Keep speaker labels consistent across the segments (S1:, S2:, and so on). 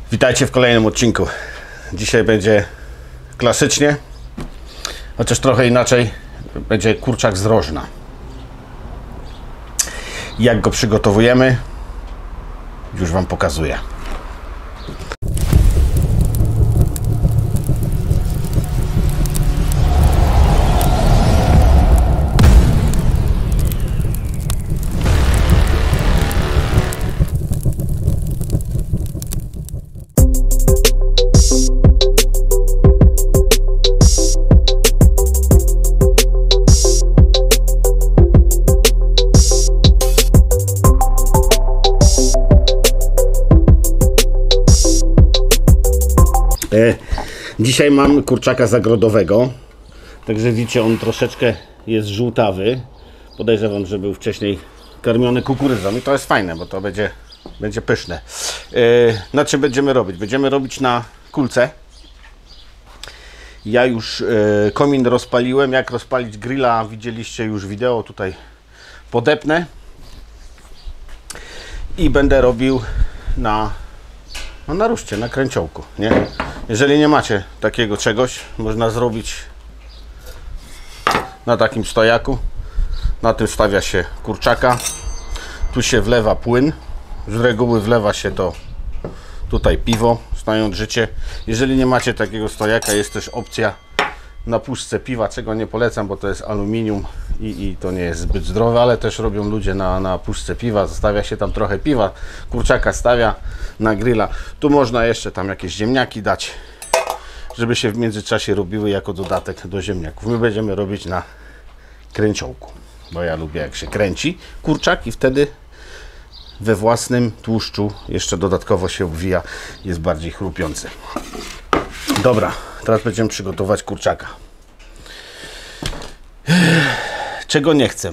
S1: Witajcie w kolejnym odcinku. Dzisiaj będzie klasycznie, chociaż trochę inaczej. Będzie kurczak z rożna. Jak go przygotowujemy, już Wam pokazuję. Dzisiaj mam kurczaka zagrodowego, także widzicie, on troszeczkę jest żółtawy. Podejrzewam, że był wcześniej karmiony kukurydzą i to jest fajne, bo to będzie pyszne. Na czym będziemy robić? Będziemy robić na kulce. Ja już komin rozpaliłem. Jak rozpalić grilla, widzieliście już wideo, tutaj podepnę i będę robił na ruszcie, na kręciołku, nie? Jeżeli nie macie takiego czegoś, można zrobić na takim stojaku. Na tym stawia się kurczaka. Tu się wlewa płyn. Z reguły wlewa się to tutaj piwo, znając życie. Jeżeli nie macie takiego stojaka, jest też opcja na puszce piwa, czego nie polecam, bo to jest aluminium i to nie jest zbyt zdrowe, ale też robią ludzie na puszce piwa. Zostawia się tam trochę piwa, kurczaka stawia na grilla. Tu można jeszcze tam jakieś ziemniaki dać, żeby się w międzyczasie robiły jako dodatek do ziemniaków. My będziemy robić na kręciołku, bo ja lubię, jak się kręci kurczak i wtedy we własnym tłuszczu jeszcze dodatkowo się obwija, jest bardziej chrupiący. Dobra, teraz będziemy przygotować kurczaka. Czego nie chcę?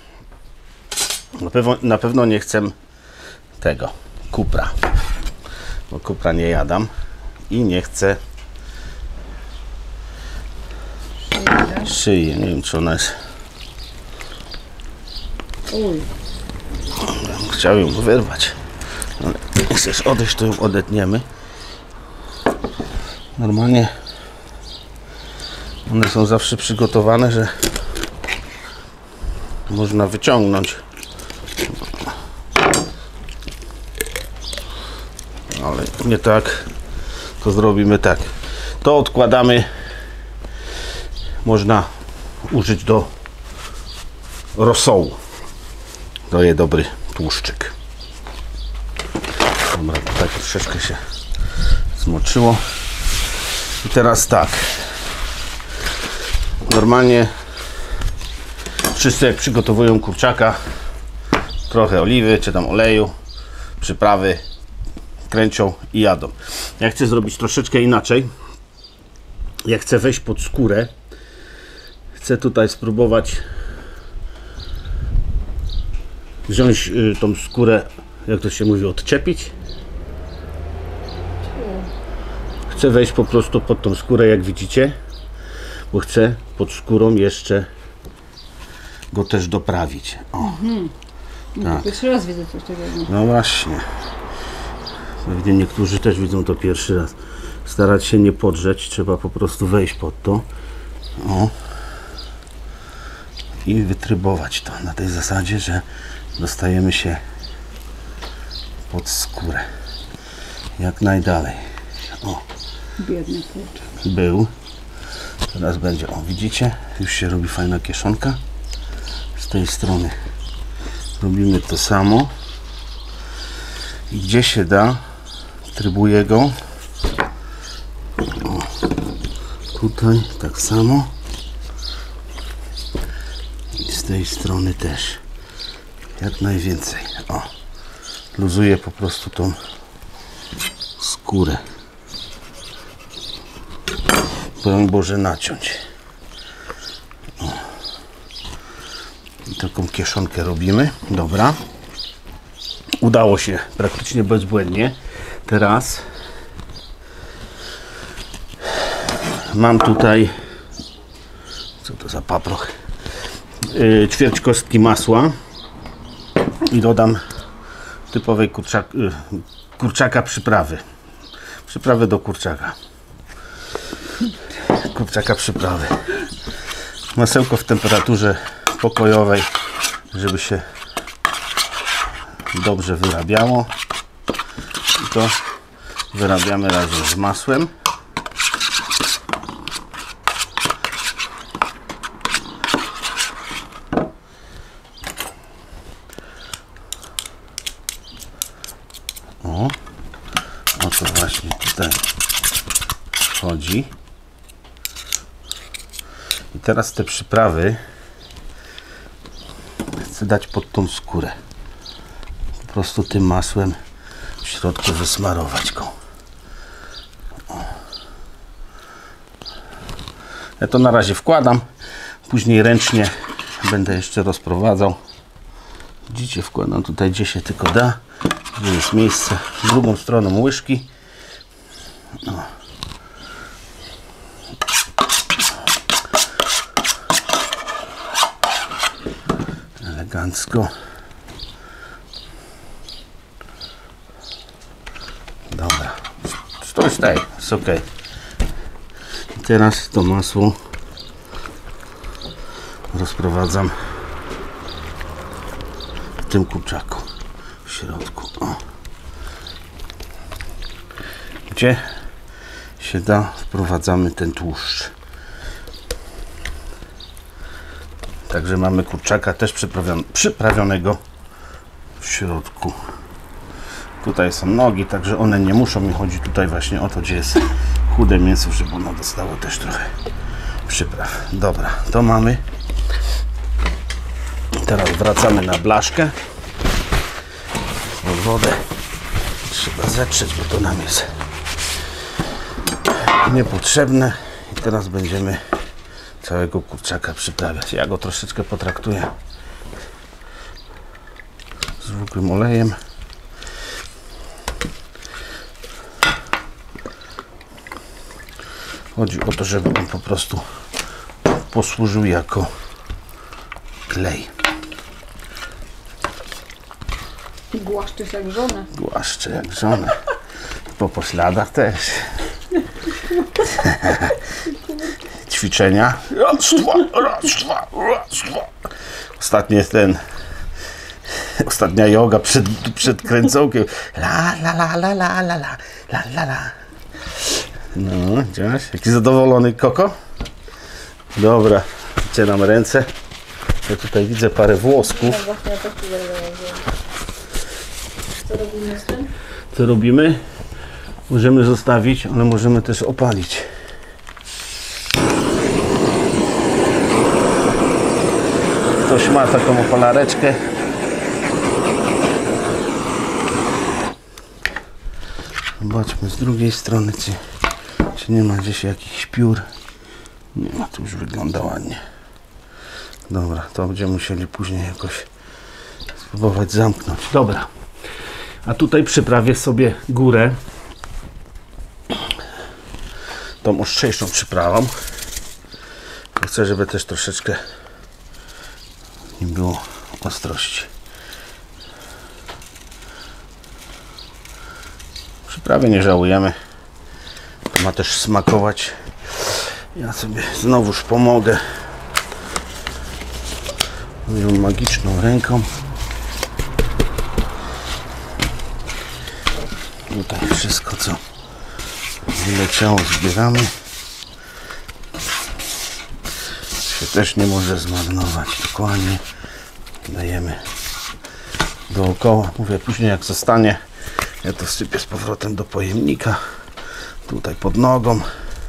S1: Na pewno nie chcę tego kupra, bo kupra nie jadam i nie chcę szyi. Nie wiem, czy ona jest. Chciałem ją wyrwać, ale jak chcesz odejść, to ją odetniemy. Normalnie one są zawsze przygotowane, że można wyciągnąć, ale nie tak, to zrobimy tak. To odkładamy, można użyć do rosołu, daje dobry tłuszczyk. Dobra, tak troszeczkę się zmoczyło. I teraz tak, normalnie wszyscy, jak przygotowują kurczaka, trochę oliwy czy tam oleju, przyprawy, kręcią i jadą. Ja chcę zrobić troszeczkę inaczej. Ja chcę wejść pod skórę. Chcę tutaj spróbować wziąć tą skórę, jak to się mówi, odczepić. Chcę wejść po prostu pod tą skórę, jak widzicie, bo chcę pod skórą jeszcze go też doprawić. O. Tak.
S2: Pierwszy raz widzę coś takiego.
S1: No właśnie. Pewnie niektórzy też widzą to pierwszy raz. Starać się nie podrzeć, trzeba po prostu wejść pod to. O. I wytrybować to na tej zasadzie, że dostajemy się pod skórę. Jak najdalej. O.
S2: Biedny kurczak.
S1: Był. Teraz będzie, o widzicie, już się robi fajna kieszonka. Z tej strony robimy to samo. I gdzie się da, trybuję go. O, tutaj tak samo. I z tej strony też. Jak najwięcej. O, luzuję po prostu tą skórę. Broń Boże naciąć. O. I taką kieszonkę robimy. Dobra. Udało się praktycznie bezbłędnie. Teraz mam tutaj, co to za paproch, ćwierć kostki masła i dodam typowej kurczaka przyprawy. Przyprawy do kurczaka. Kurczaka przyprawy. Masełko w temperaturze pokojowej, żeby się dobrze wyrabiało. I to wyrabiamy razem z masłem. O to właśnie tutaj chodzi. I teraz te przyprawy chcę dać pod tą skórę. Po prostu tym masłem w środku wysmarować go. O. Ja to na razie wkładam, później ręcznie będę jeszcze rozprowadzał. Widzicie, wkładam tutaj gdzie się tylko da, gdzie jest miejsce, drugą stroną łyżki. O. Elegancko. Dobra, stój, jest ok. I teraz to masło rozprowadzam w tym kurczaku w środku. O. Gdzie się da, wprowadzamy ten tłuszcz. Także mamy kurczaka też przyprawionego w środku. Tutaj są nogi, także one nie muszą mi chodzić tutaj właśnie o to, gdzie jest chude mięso, żeby ono dostało też trochę przypraw. Dobra, to mamy. Teraz wracamy na blaszkę. Wodę trzeba zetrzeć, bo to nam jest niepotrzebne. I teraz będziemy całego kurczaka przyprawiać. Ja go troszeczkę potraktuję zwykłym olejem. Chodzi o to, żeby on po prostu posłużył jako klej.
S2: Głaszczysz jak żonę.
S1: Głaszczę jak żonę. Po pośladach też. Ćwiczenia. Raz, dwa. Ostatnia joga przed kręcołkiem. La. No, widziałeś? Jaki zadowolony Koko? Dobra, wycieram ręce. Ja tutaj widzę parę włosków.
S2: No właśnie, ja też tu co robimy z tym?
S1: Co robimy? Możemy zostawić, ale możemy też opalić. Ktoś ma taką opalareczkę. Zobaczmy z drugiej strony, czy nie ma gdzieś jakichś piór. Nie ma, to już wygląda ładnie. Dobra, to będziemy musieli później jakoś spróbować zamknąć. Dobra, a tutaj przyprawię sobie górę tą ostrzejszą przyprawą. Chcę, żeby też troszeczkę nie było ostrości. Przyprawy nie żałujemy. To ma też smakować. Ja sobie znowuż pomogę moją magiczną ręką. Tutaj wszystko, co wyleciało, zbieramy. Się też nie może zmarnować. Dokładnie dajemy dookoła. Mówię, później jak zostanie, ja to wsypię z powrotem do pojemnika. Tutaj pod nogą.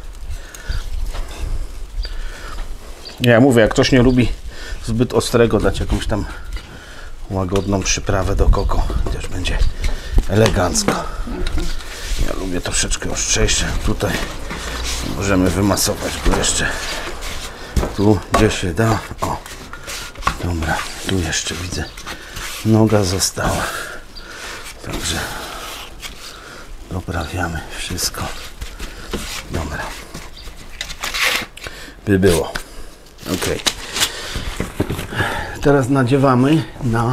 S1: Ja mówię, jak ktoś nie lubi zbyt ostrego, dać jakąś tam łagodną przyprawę do koko. Też będzie elegancko. Ja lubię troszeczkę ostrzejsze. Tutaj możemy wymasować go jeszcze. Tu gdzie się da. O, dobra, tu jeszcze widzę, noga została. Także doprawiamy wszystko. Dobra. By było. Ok. Teraz nadziewamy na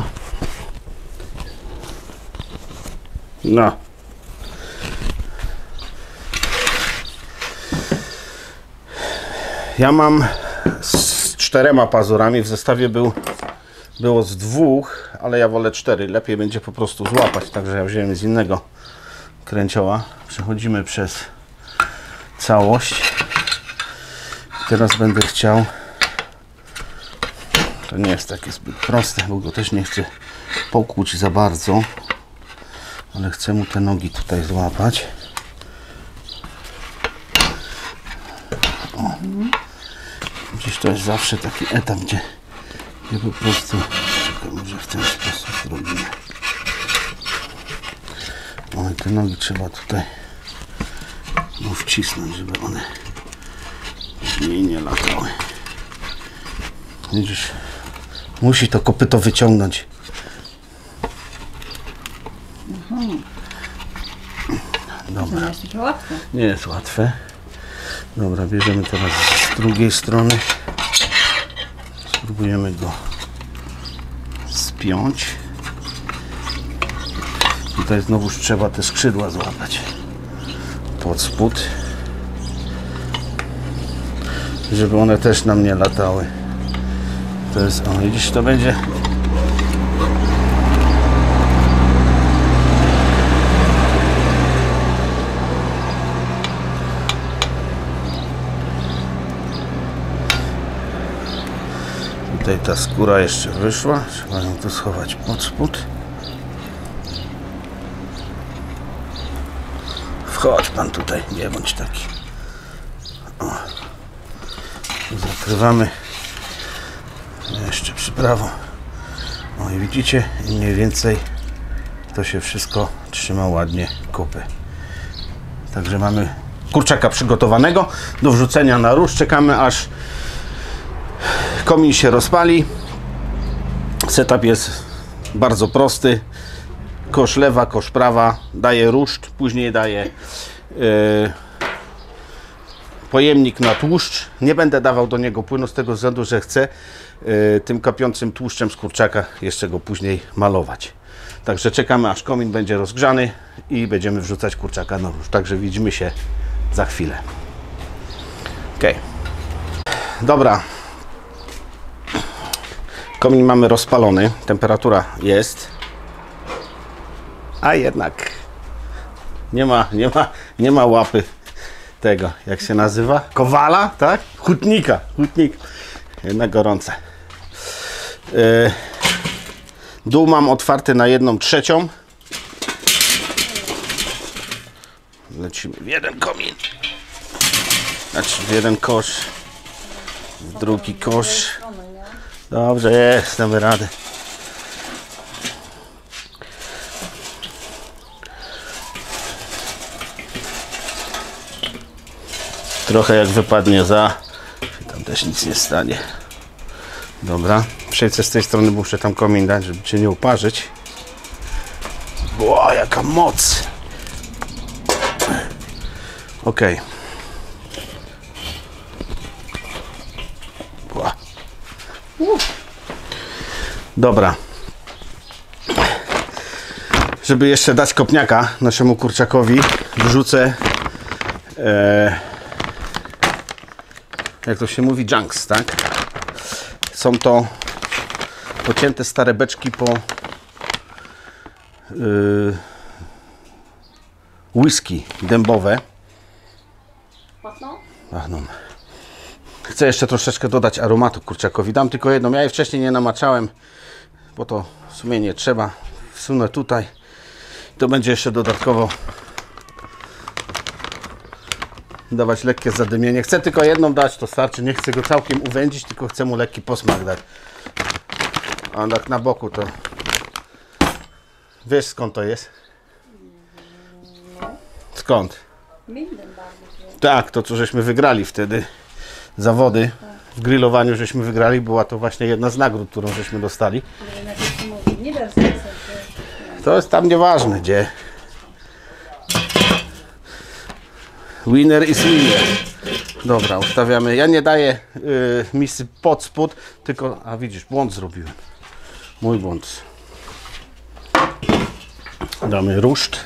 S1: Ja mam z 4 pazurami, w zestawie było z 2, ale ja wolę 4. Lepiej będzie po prostu złapać, także ja wziąłem z innego kręcioła. Przechodzimy przez całość. Teraz będę chciał, to nie jest takie zbyt proste, bo go też nie chcę pokłuć za bardzo, ale chcę mu te nogi tutaj złapać. O. Gdzieś to jest zawsze taki etap, gdzie po prostu, czekaj, może w ten sposób zrobimy. O, i te nogi trzeba tutaj wcisnąć, żeby one mniej nie latały. Widzisz, musi to kopyto wyciągnąć. Dobra.
S2: To nie jest takie łatwe.
S1: Nie jest łatwe. Dobra, bierzemy teraz z drugiej strony. Spróbujemy go spiąć. Tutaj znowuż trzeba te skrzydła złapać pod spód, żeby one też nam nie latały. To jest, o, widzisz, to będzie tutaj ta skóra jeszcze wyszła, trzeba ją tu schować pod spód. Wchodź pan tutaj, nie bądź taki. O. Zakrywamy jeszcze przyprawą. O, i widzicie, i mniej więcej to się wszystko trzyma ładnie kupy. Także mamy kurczaka przygotowanego do wrzucenia na róż. Czekamy, aż komin się rozpali. Setup jest bardzo prosty. Kosz lewa, kosz prawa, daje ruszt, później daje pojemnik na tłuszcz. Nie będę dawał do niego płynu z tego względu, że chcę tym kapiącym tłuszczem z kurczaka jeszcze go później malować. Także czekamy, aż komin będzie rozgrzany i będziemy wrzucać kurczaka na róż. Także widzimy się za chwilę. Ok. Dobra. Komin mamy rozpalony, temperatura jest. A jednak nie ma łapy tego, jak się nazywa? Kowala, tak? Hutnika. Jednak gorące. Dół mam otwarty na 1/3. Lecimy w jeden komin. Znaczy w jeden kosz. W drugi kosz. Dobrze jest, damy radę. Trochę jak wypadnie tam też nic nie stanie. Dobra, przejdźcie z tej strony, muszę tam komin dać, żeby cię nie uparzyć. Ło, jaka moc! Ok. Dobra. Żeby jeszcze dać kopniaka naszemu kurczakowi, wrzucę jak to się mówi, junks, tak? Są to pocięte stare beczki po whisky dębowe. Pachną. Chcę jeszcze troszeczkę dodać aromatu kurczakowi. Dam tylko jedną. Ja je wcześniej nie namaczałem, bo to w sumie nie trzeba. Wsunę tutaj. To będzie jeszcze dodatkowo dawać lekkie zadymienie. Chcę tylko jedną dać, to starczy. Nie chcę go całkiem uwędzić, tylko chcę mu lekki posmak dać. A tak na boku to... Wiesz skąd to jest? Skąd? Tak, to co żeśmy wygrali wtedy. Zawody w grillowaniu żeśmy wygrali. Była to właśnie jedna z nagród, którą żeśmy dostali. To jest tam nieważne, gdzie. Winner is winner. Dobra, ustawiamy. Ja nie daję misy pod spód, tylko... A widzisz, błąd zrobiłem. Mój błąd. Damy ruszt.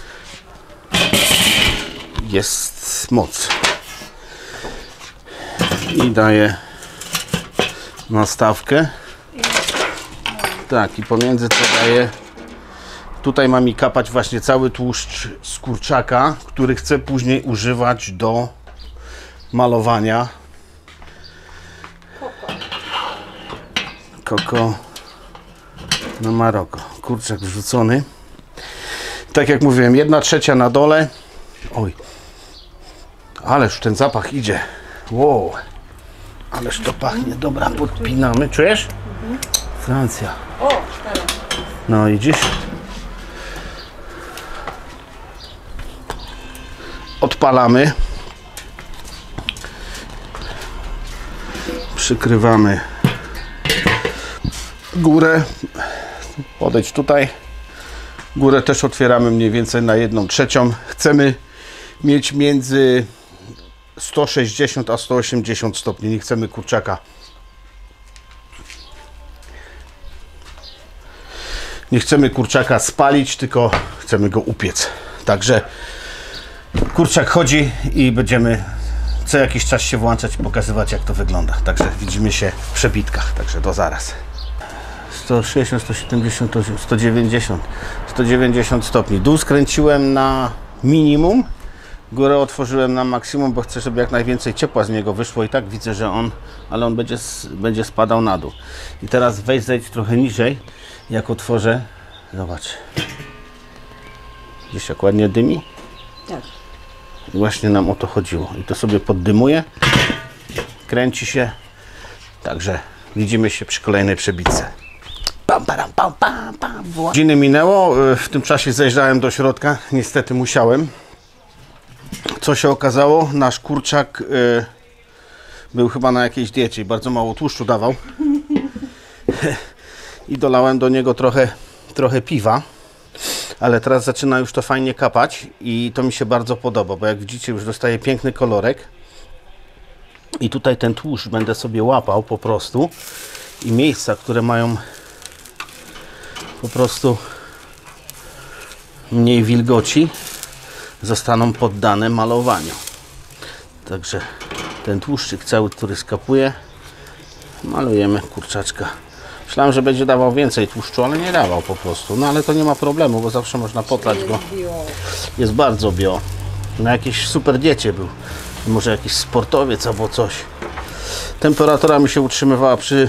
S1: Jest moc. i daję nastawkę. Tak, i pomiędzy to daję. Tutaj ma mi kapać właśnie cały tłuszcz z kurczaka, który chcę później używać do malowania. Koko na Maroko. Kurczak wrzucony. Tak jak mówiłem, 1/3 na dole. Oj, ależ ten zapach idzie. Wow, ależ to pachnie. Dobra, podpinamy. Czujesz? Francja.
S2: O, 4.
S1: No i dziś odpalamy. Przykrywamy górę. Podejdź tutaj. Górę też otwieramy mniej więcej na 1/3. Chcemy mieć między 160 a 180 stopni. Nie chcemy kurczaka. Nie chcemy kurczaka spalić, tylko chcemy go upiec. Także kurczak chodzi i będziemy co jakiś czas się włączać i pokazywać, jak to wygląda. Także widzimy się w przebitkach. Także do zaraz. 160, 170, 190 stopni. Dół skręciłem na minimum, górę otworzyłem na maksimum, bo chcę, żeby jak najwięcej ciepła z niego wyszło. I tak widzę, że on będzie spadał na dół. I teraz zejdź trochę niżej. Jak otworzę, zobacz. Widzisz, jak ładnie dymi?
S2: Tak.
S1: I właśnie nam o to chodziło. I to sobie poddymuje, kręci się. Także widzimy się przy kolejnej przebitce. Pam, param, pam, pam, pam. Godziny minęło, w tym czasie zajrzałem do środka. Niestety musiałem. Co się okazało? Nasz kurczak był chyba na jakiejś diecie i bardzo mało tłuszczu dawał. I dolałem do niego trochę piwa. Ale teraz zaczyna już to fajnie kapać i to mi się bardzo podoba, bo jak widzicie, już dostaje piękny kolorek. I tutaj ten tłuszcz będę sobie łapał po prostu i miejsca, które mają po prostu mniej wilgoci, zostaną poddane malowaniu. Także ten tłuszczyk cały, który skapuje, malujemy kurczaczka. Myślałem, że będzie dawał więcej tłuszczu, ale nie dawał po prostu. No ale to nie ma problemu, bo zawsze można potlać go. Jest bardzo bio. Na jakiejś super diecie był. Może jakiś sportowiec albo coś. Temperatura mi się utrzymywała przy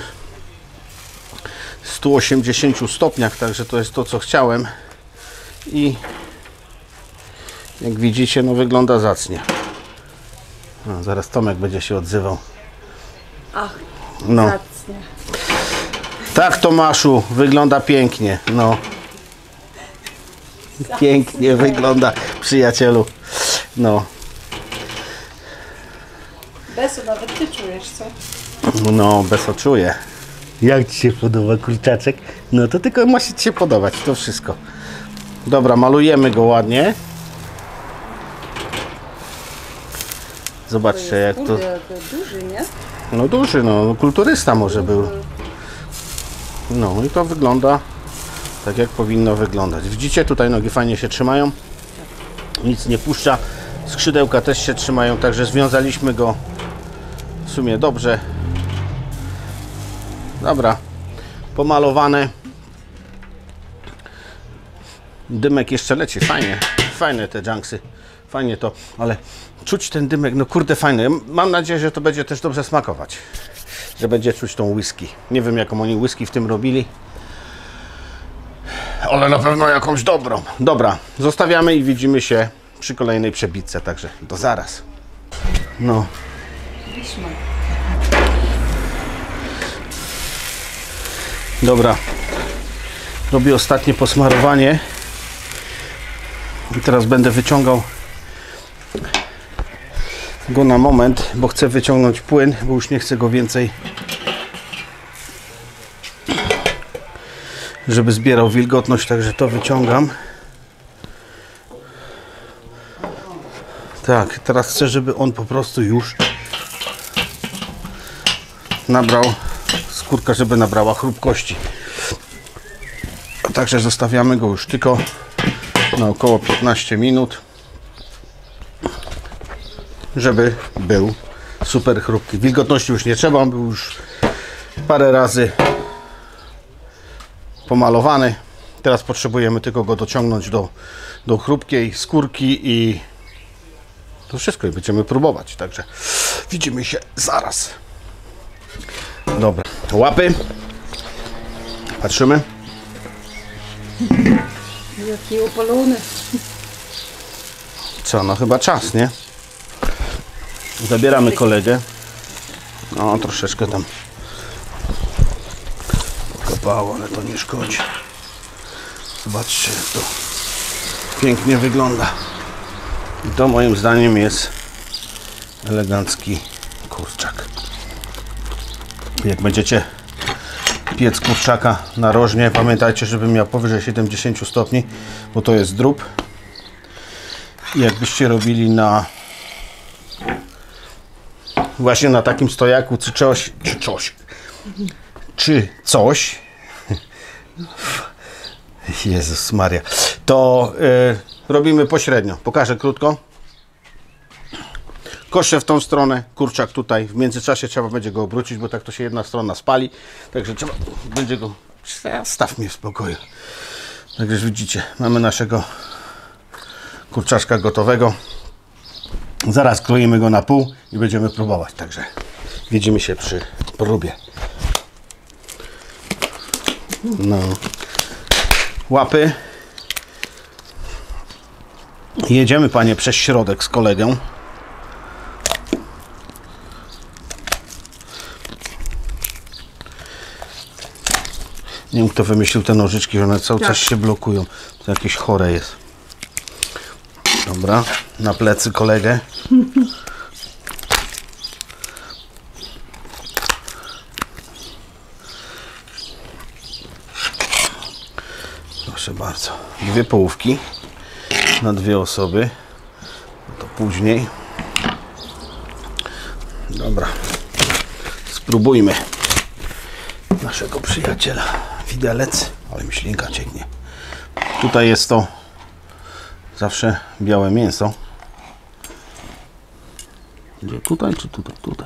S1: 180 stopniach, także to jest to, co chciałem. I jak widzicie, no wygląda zacnie. No, zaraz Tomek będzie się odzywał.
S2: Ach,
S1: no.
S2: zacnie.
S1: Tak, Tomaszu, wygląda pięknie. No. Pięknie wygląda, przyjacielu. No.
S2: Besu, nawet ty czujesz, co?
S1: No, Beso czuję. Jak ci się podoba kurczaczek? No to tylko musi ci się podobać, to wszystko. Dobra, malujemy go ładnie. Zobaczcie, jak to...
S2: Kurde, duży, nie?
S1: No duży, no kulturysta może był. No i to wygląda tak, jak powinno wyglądać. Widzicie, tutaj nogi fajnie się trzymają. Nic nie puszcza. Skrzydełka też się trzymają, także związaliśmy go w sumie dobrze. Dobra, pomalowane. Dymek jeszcze leci, fajnie. Fajne te junksy. Fajnie to, ale czuć ten dymek, no kurde fajny. Mam nadzieję, że to będzie też dobrze smakować. Że będzie czuć tą whisky. Nie wiem, jaką oni whisky w tym robili. Ale na pewno jakąś dobrą. Dobra, zostawiamy i widzimy się przy kolejnej przebitce. Także do zaraz. No. Dobra. Robię ostatnie posmarowanie. I teraz będę wyciągał go na moment, bo chcę wyciągnąć płyn, bo już nie chcę go więcej, żeby zbierał wilgotność, także to wyciągam. Tak, teraz chcę, żeby on po prostu już nabrał, skórka, żeby nabrała chrupkości. Także zostawiamy go już tylko na około 15 minut, żeby był Super chrupki. Wilgotności już nie trzeba, on był już parę razy pomalowany. Teraz potrzebujemy tylko go dociągnąć do chrupkiej skórki i to wszystko i będziemy próbować. Także widzimy się zaraz. Dobra, łapy. Patrzymy.
S2: Jaki opalony.
S1: Co, no chyba czas, nie? Zabieramy kolegę. No, troszeczkę tam kopało, ale to nie szkodzi. Zobaczcie, jak to pięknie wygląda. I to moim zdaniem jest elegancki kurczak. Jak będziecie piec kurczaka narożnie, pamiętajcie, żeby miał powyżej 70 stopni, bo to jest drób. I jakbyście robili właśnie na takim stojaku czy coś Jezus Maria, to robimy pośrednio. Pokażę krótko. Koszę w tą stronę, kurczak tutaj. W międzyczasie trzeba będzie go obrócić, bo tak to się jedna strona spali. Także trzeba będzie go... Staw mnie w spokoju. Także widzicie, mamy naszego kurczaczka gotowego. Zaraz kroimy go na pół i będziemy próbować. Także widzimy się przy próbie. No. Łapy. Jedziemy, panie, przez środek z kolegą. Nie wiem, kto wymyślił te nożyczki, że one cały czas się blokują. To jakieś chore jest. Dobra, na plecy kolegę. Proszę bardzo. 2 połówki na 2 osoby. To później. Dobra. Spróbujmy naszego przyjaciela. Widelec. Ale mi ślinka cieknie. Tutaj jest to zawsze białe mięso. Gdzie? Tutaj czy tutaj? Tutaj.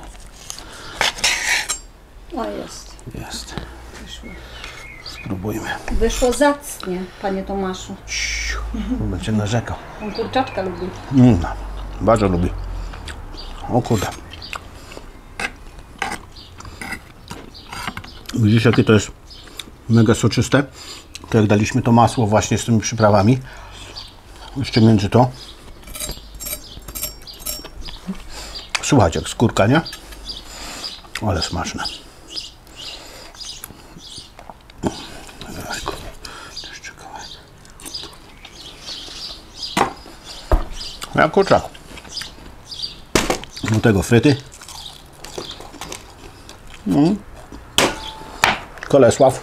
S2: O, jest.
S1: Jest.
S2: Wyszło.
S1: Spróbujmy.
S2: Wyszło zacnie, panie Tomaszu.
S1: Będzie narzekał.
S2: On kurczaczka lubi.
S1: Bardzo lubi. O kurde. Widzisz, jakie to jest mega soczyste? To jak daliśmy to masło właśnie z tymi przyprawami. Jeszcze między to. Słuchajcie, jak skórka, nie? Ale smaczne. Jeszcze kawałek. Jak kurczak. Do tego fryty. Kolesław.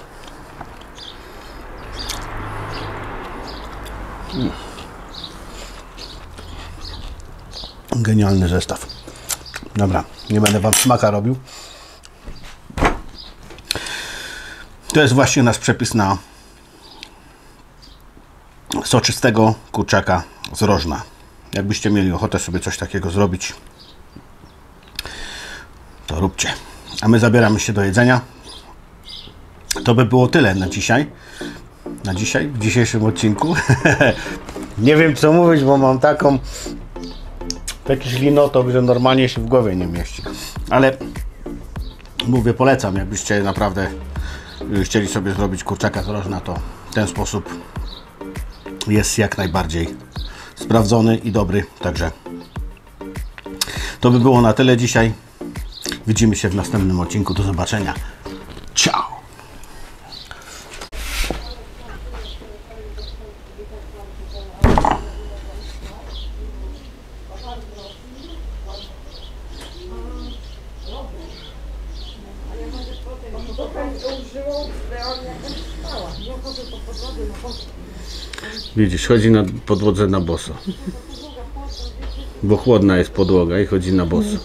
S1: Genialny zestaw. Dobra, nie będę wam smaka robił. To jest właśnie nasz przepis na soczystego kurczaka z rożna. Jakbyście mieli ochotę sobie coś takiego zrobić, to róbcie. A my zabieramy się do jedzenia. To by było tyle na dzisiaj. W dzisiejszym odcinku. Nie wiem, co mówić, bo mam taki ślinotok, że normalnie się w głowie nie mieści. Ale mówię, polecam, jakbyście naprawdę chcieli sobie zrobić kurczaka z rożna, to w ten sposób jest jak najbardziej sprawdzony i dobry. Także to by było na tyle dzisiaj. Widzimy się w następnym odcinku. Do zobaczenia. Ciao! Widzisz, chodzi na podłodze na boso. Bo chłodna jest podłoga i chodzi na boso.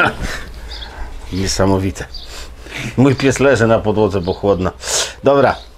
S1: Niesamowite. Mój pies leży na podłodze, bo chłodna. Dobra.